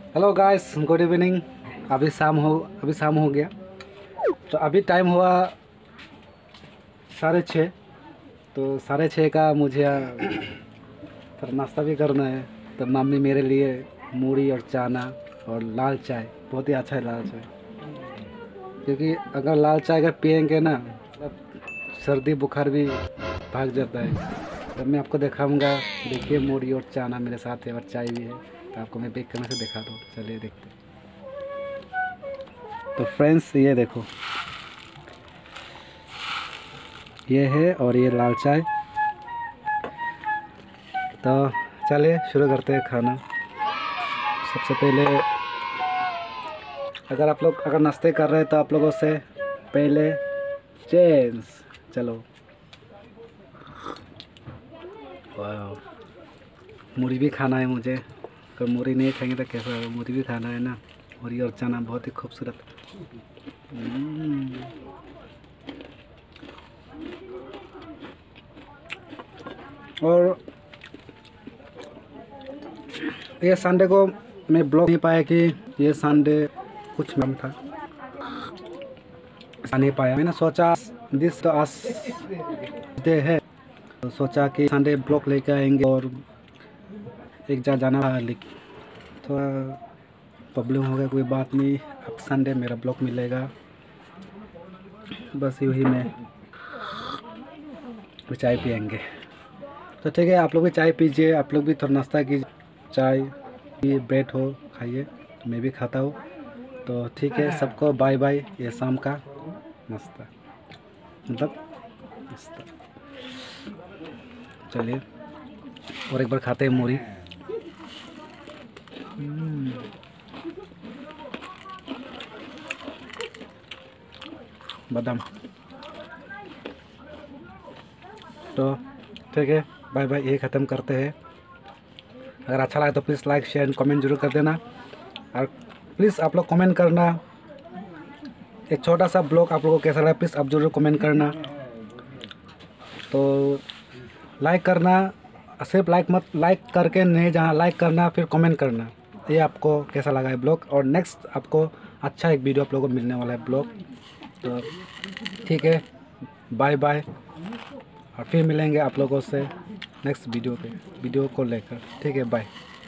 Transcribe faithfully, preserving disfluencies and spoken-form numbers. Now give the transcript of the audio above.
Hello guys, good evening. अभी शाम हो अभी शाम हो गया। तो अभी टाइम हुआ साढ़े छः। तो साढ़े छः का मुझे फिर नाश्ता भी करना है। तो मम्मी मेरे लिए मूढ़ी और चाना और लाल चाय, बहुत ही अच्छा है लाल चाय। क्योंकि अगर लाल चाय अगर पियेंगे ना, मतलब सर्दी बुखार भी भाग जाता है। तो मैं आपको दिखाऊंगा। देखिए, मूढ़ी और चाना मेरे साथ है और चाय भी है। तो आपको मैं बेक करने से दिखा दूँ। चलिए देखते हैं। तो फ्रेंड्स, ये देखो, ये है और ये लाल चाय। तो चलिए शुरू करते हैं खाना। सबसे पहले अगर आप लोग अगर नाश्ते कर रहे हैं तो आप लोगों से पहले चेंज। चलो, वाह, मूढ़ी भी खाना है मुझे। अगर मूढ़ी नहीं खाएंगे तो कैसा होगा? मूढ़ी भी खाना है ना। मूढ़ी और चना बहुत ही खूबसूरत। हम्म। और ये संडे को मैं ब्लॉग नहीं पाया कि ये संडे कुछ मैम था, नहीं पाया। मैंने सोचा दिस तो आज डे है, तो सोचा कि संडे ब्लॉग लेके आएंगे और एक जगह जाना था, लेकिन थोड़ा प्रॉब्लम हो गया। कोई बात नहीं, अब संडे मेरा ब्लॉग मिलेगा। बस यूँ ही में चाय पियेंगे। तो ठीक है, आप लोग भी चाय पीजिए, आप लोग भी थोड़ा नाश्ता कीजिए। चाय ये ब्रेड हो खाइए, मैं भी खाता हूँ। तो ठीक है, सबको बाय बाय। ये शाम का नाश्ता, मतलब नाश्ता। चलिए और एक बार खाते हैं मूढ़ी। बादाम। तो ठीक है, बाय बाय, यही ख़त्म करते हैं। अगर अच्छा लगा तो please like share and comment जरूर कर देना। और प्लीज़ आप लोग कमेंट करना, एक छोटा सा ब्लॉग आप लोगों को कैसा लगा, प्लीज़ आप जरूर कमेंट करना। तो लाइक करना, सिर्फ लाइक मत लाइक करके नहीं जाना, लाइक करना फिर कमेंट करना ये आपको कैसा लगा है ब्लॉग। और नेक्स्ट आपको अच्छा एक वीडियो आप लोगों को मिलने वाला है ब्लॉग। तो ठीक है, बाय बाय, और फिर मिलेंगे आप लोगों से नेक्स्ट वीडियो पे वीडियो को लेकर। ठीक है, बाय।